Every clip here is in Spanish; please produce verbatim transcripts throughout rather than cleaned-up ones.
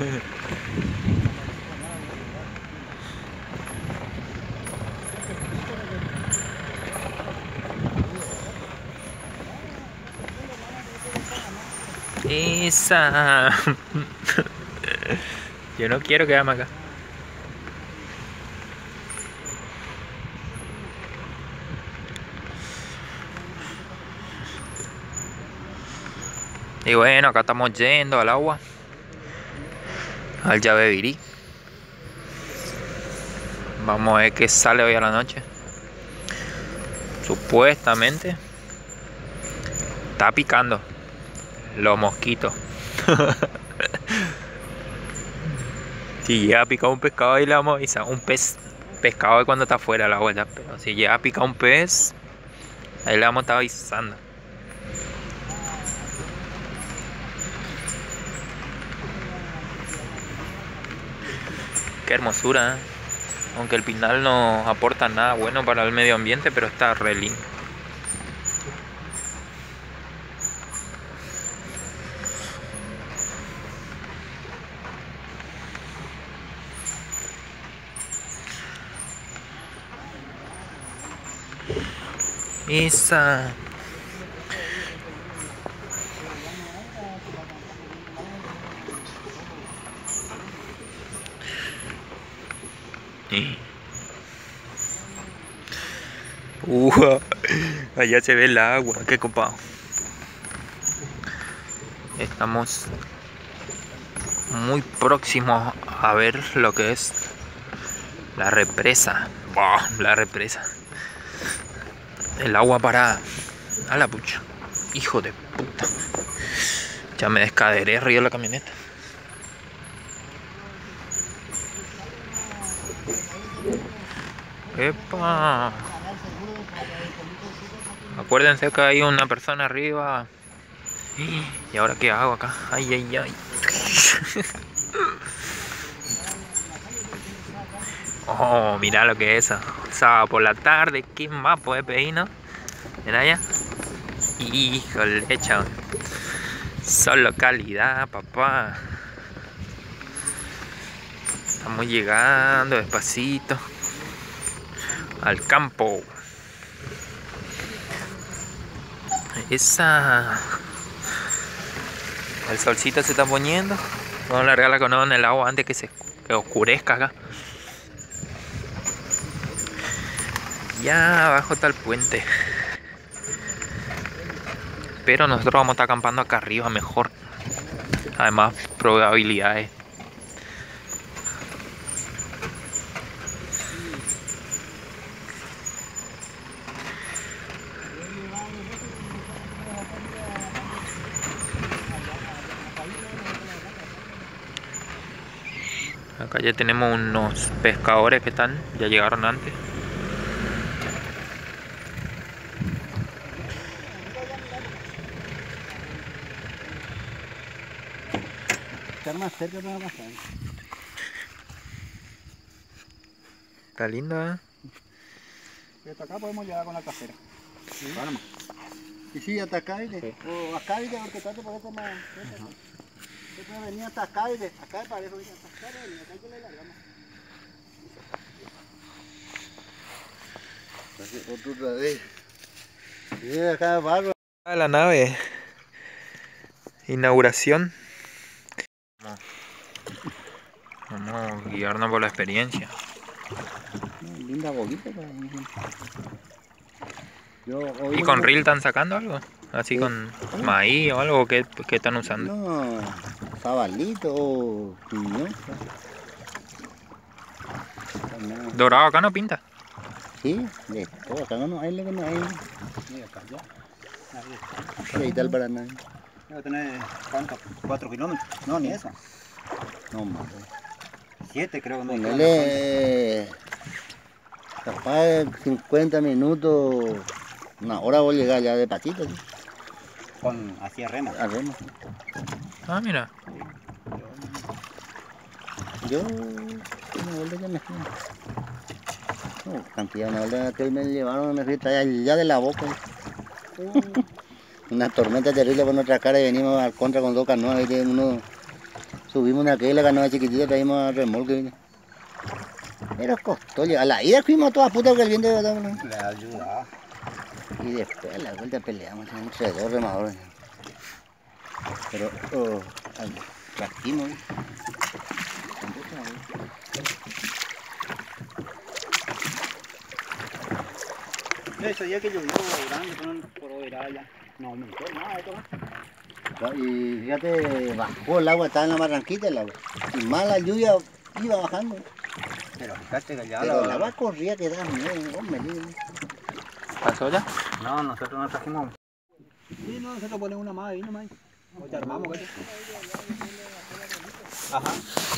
Esa. Yo no quiero quedarme acá. Y bueno, acá estamos yendo al agua, al Yabebirí. Vamos a ver qué sale hoy a la noche. Supuestamente está picando los mosquitos. Si llega a picar un pescado, ahí le vamos a avisar. Un pez, pescado es cuando está fuera del agua, ya. Pero si llega a picar un pez, ahí le vamos a estar avisando. Qué hermosura, ¿eh? Aunque el Pinal no aporta nada bueno para el medio ambiente, pero está re lindo. Esa. Uh, allá se ve el agua, qué copado. Estamos muy próximos a ver lo que es la represa. Wow, la represa. El agua parada. A la pucha. Hijo de puta. Ya me descaderé arriba de la camioneta. ¡Epa! Acuérdense que hay una persona arriba. ¿Y ahora qué hago acá? Ay, ay, ay. Oh, mira lo que es eso. Sábado por la tarde, ¿qué más puede pedir, no? Mira allá. Híjole, chaval. Solo calidad, papá. Estamos llegando despacito al campo. Esa. El solcito se está poniendo. Vamos a largar la canoa en el agua antes que se que oscurezca acá. Ya abajo está el puente. Pero nosotros vamos a estar acampando acá arriba mejor. Además, probabilidades. Acá ya tenemos unos pescadores que están, ya llegaron antes. Estar más cerca para pasar. Está lindo, ¿eh? Y hasta acá podemos llegar con la casera. ¿Sí? Vamos. Y sí, hasta acá y de, sí. O acá y de, porque tanto por eso más. Yo venía hasta acá y de, acá de parejo, hasta acá y acá que le largamos. Otra vez. Sí, acá de barro. La nave. Inauguración. Vamos a guiarnos por la experiencia. Linda boquita. Yo, ¿Y con reel están sacando algo? ¿Así sí. Con maíz o algo? ¿Qué, qué están usando? No, sabalito o piñón. ¿Dorado acá no pinta? Sí, de todo, acá no hay lo que no hay. Mira, acá ya. Ahí está el Paraná. Debe tener, ¿cuánto? ¿Cuatro kilómetros? No, ni eso. No, más. Siete creo que no hay. Ponele... Capaz de cincuenta minutos, una hora voy a llegar ya de patito. ¿Sí? Con, hacia remo. A remo. Ah, mira. Yo, una vuelta ya me fui. No, cantidad, una vuelta que me llevaron, me fui allá de la boca. Una tormenta terrible por nuestra cara y venimos al contra con dos canoas. Uno Subimos una que la canoa chiquitita, traímos a remolque. Pero costó llegar. A la ida fuimos todas putas porque el viento iba a dar. Le ayuda. Y después a la vuelta peleamos entre dos remadores. Pero, oh, trajimos. Ese día que llovió grande, por hoy era ya. No aumentó nada esto. Y fíjate, bajó el agua, estaba en la barranquita el agua. Y más la lluvia iba bajando. Pero fíjate que ya Pero la... el agua corría que daba miedo, hombre. ¿Pasó ya? No, nosotros no trajimos. Sí, no, nosotros ponemos una más ahí nomás. O te armamos, ¿qué? Ajá.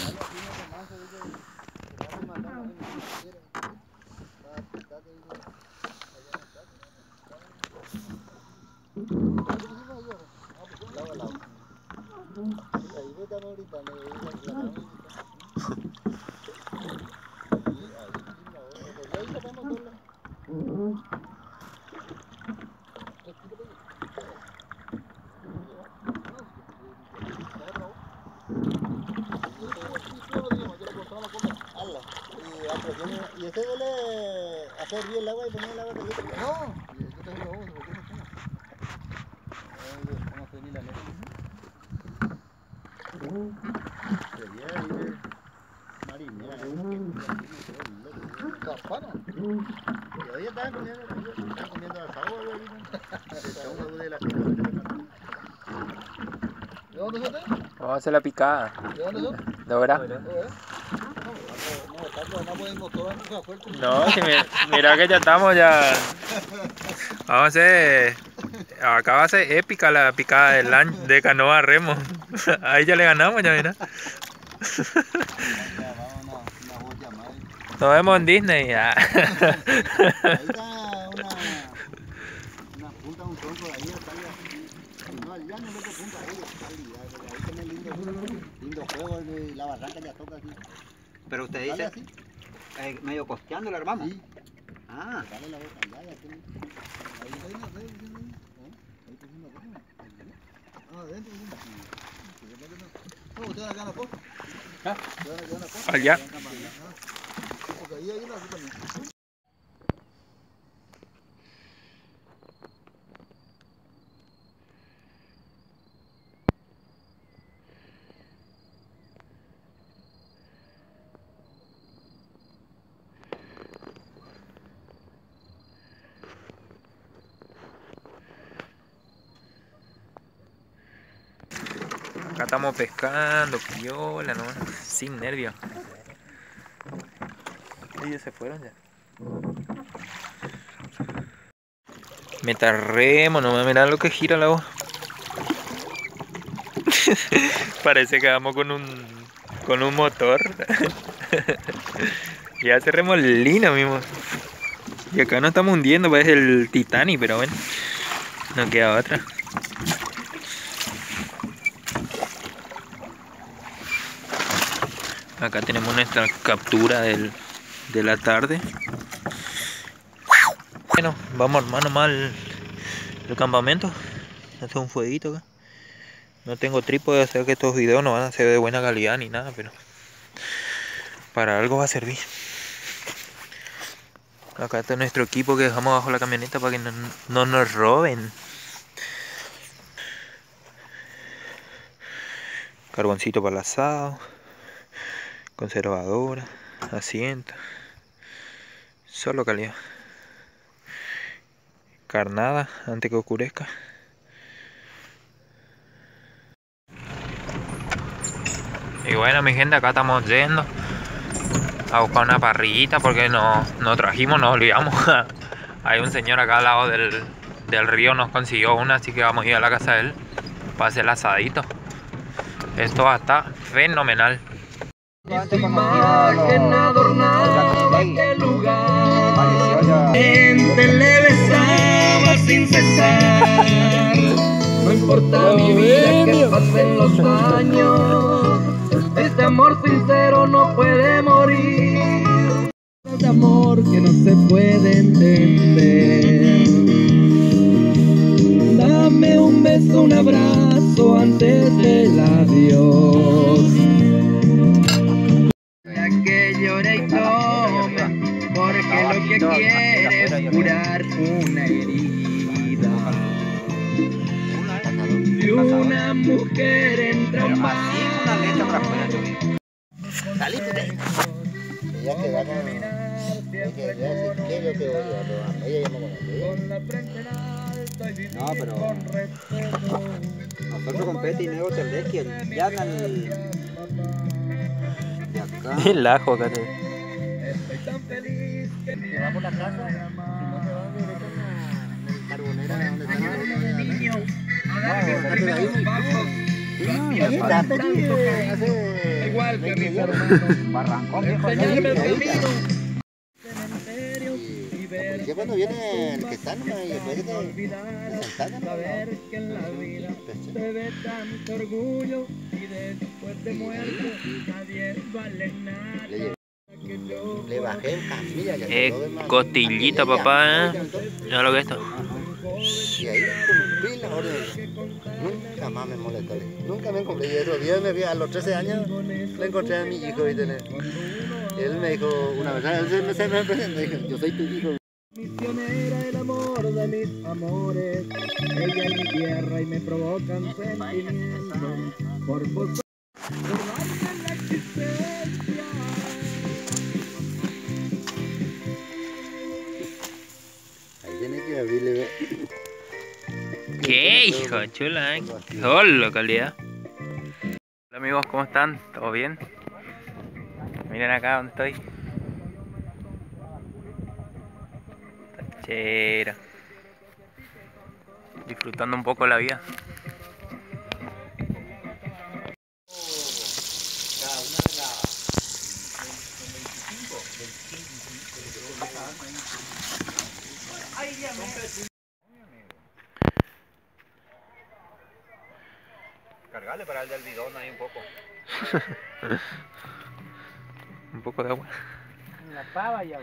¿Y usted duele hacer bien el agua y poner el agua caliente? No, yo tengo la voz, porque no tengo. Vamos a venir la leche. Sería ir marinera, ¿no? Capana. Y hoy estaban comiendo, estaban comiendo asado, güey. De la ¿De dónde son? Vamos a hacer la picada. ¿De dónde son? ¿De ahora? No, si me, mira que ya estamos ya. Vamos a hacer. Acá va a ser épica la picada de, lan, de canoa a remo. Ahí ya le ganamos, ya mira. Nos vemos en Disney. Ya. Ahí está una, una punta, un tronco de ahí, está ahí. No, allá no es otro punto, ahí está ahí. Ahí tiene lindo, lindo juego y la barranca ya toca aquí. Pero usted dice, eh, medio costeando la armamos. Sí. Ah. Dale la boca allá, ya tiene. Ahí está una red, ¿eh? Ahí pusimos una red. Ah, adentro, no, usted acá en la posta. ¿Ah? Usted acá en la posta. Allá. Porque ahí hay una red también. Acá estamos pescando, piola, ¿no? Sin nervios. Ellos se fueron ya. Metarremo, no me miran lo que gira la voz. Parece que vamos con un con un motor. Ya hace remolino mismo. Y acá no estamos hundiendo, parece el Titanic, pero bueno, no queda otra. Acá tenemos nuestra captura del, de la tarde. Bueno, vamos a armar nomás el, el campamento. Hacer un fueguito acá. No tengo trípode, o sea que estos videos no van a ser de buena calidad ni nada, pero para algo va a servir. Acá está nuestro equipo que dejamos bajo la camioneta para que no, no nos roben. Carboncito para el asado. Conservadora, asiento, solo calidad. Carnada antes que oscurezca. Y bueno, mi gente, acá estamos yendo a buscar una parrillita porque no, no trajimos, nos olvidamos. Hay un señor acá al lado del, del río, nos consiguió una, así que vamos a ir a la casa de él para hacer el asadito. Esto va a estar fenomenal. Esta imagen adornaba aquel lugar, gente le besaba sin cesar. No importa mi vida que pasen los años, este amor sincero no puede morir. Este amor que no se puede entender. Dame un beso, un abrazo. beso antes del adiós. La que llore y tome, porque lo que quiere es curar una herida de una mujer entre un Ella que da con... Ella que da si quiere que voy a robar. Ella ya me conoce. No, pero nosotros con Peti y Nego Terdeski ya dan el... de acá. El ajo acá. Se va por la casa y no se va directo a la carbonera donde están los niños. Igual que mis hermanos. Barrancón, viejo. Ya cuando viene el que está nomás y después de sentar Saber que en la vida se ve tanto orgullo y después de muerto nadie vale nada. le bajé en camilla. Eh, costillita, papá, ¿eh? Mira lo que es esto. Y ahí cumplí la orden. Nunca más me molestó. Nunca me cumplí. Y esos días me vi a los trece años, le encontré a mi hijo y él me dijo una vez, él me, se me presentó y dijo, yo soy tu hijo. Misionera, el amor de mis amores, ella es mi tierra y me provocan sentimientos por vos. La existencia. Ahí tiene que abrirle, ve. ¿Qué hijo chula, eh? Solo calidad. Hola amigos, ¿cómo están? ¿Todo bien? Miren acá donde estoy. Tachera. Disfrutando un poco la vida. Cargale para el del bidón ahí un poco. Un poco de agua. La pava ya.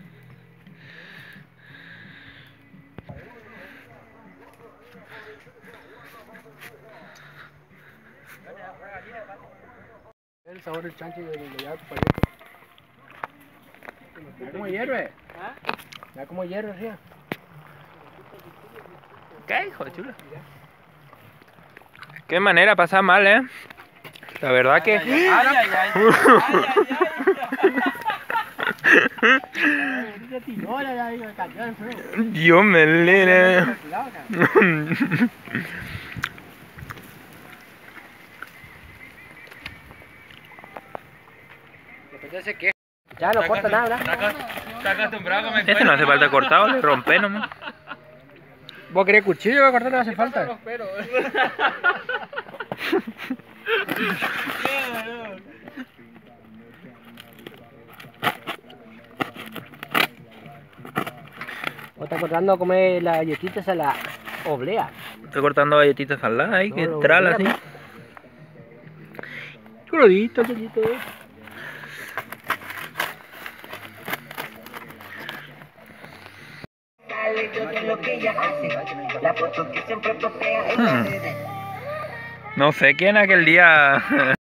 El sabor del chancho y del ya tu Ya como hierve. ¿Ah? Ya como hierve, sí. ¿Qué hijo de chula? Qué manera pasar mal, eh. La verdad que... Ay, ay, ay, ay, Dios me lene. Ya no corta nada, Está acostumbrado a comer. Este no hace falta cortado, le rompe nomás. ¿Vos querés cuchillo para cortar? No hace falta. ¿Vos estás cortando a comer las galletitas a la oblea? Estoy cortando galletitas saladas ahí, que No, lo trala así. oblea, Crudito, chiquito. Hmm. No sé quién aquel día